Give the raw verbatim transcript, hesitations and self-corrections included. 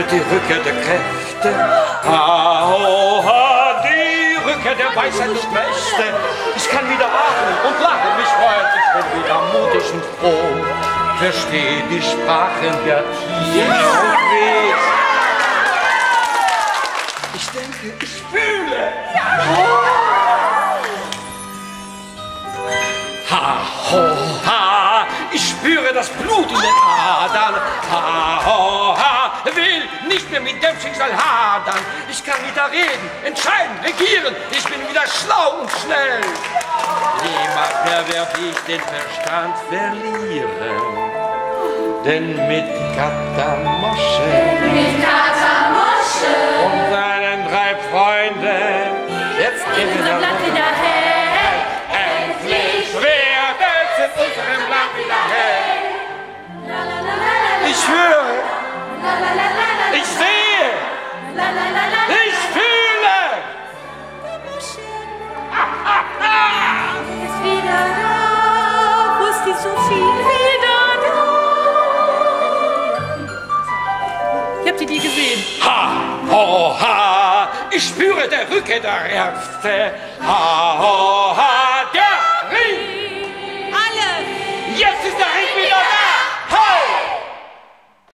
spürt die Rückkehr der Kräfte. Ha, ho, ha, die Rückkehr der Weisheit und Mächte. Ich kann wieder atmen und lachen, mich freuen. Ich bin wieder mutig und froh. Verstehe die Sprachen der Tiere und Wesen. Ich denke, ich fühle. Ha, ho, ha, ich spüre das Blut in den Adern. Ha, ho, ha, will nicht mehr mit dem Schicksal hadern. Ich kann wieder reden, entscheiden, regieren. Ich bin wieder schlau und schnell. Niemals mehr werd ich den Verstand verlieren. Denn mit Katamosche, Mit Katamosche und seinen drei Freunden jetzt in unser Blatt wieder hell. endlich wird es in unserem Land wieder hell. La, la, la, la, la, Ich höre, la, la, la, la, la, ich sehe, la, la, la, la, la. ich fühle. Ist wieder da, wo ist die Sophie wieder da? Ich hab die nie gesehen. Ha, ho, ha, ich spüre der Rückkehr der Ärzte. Ha, ho, ha,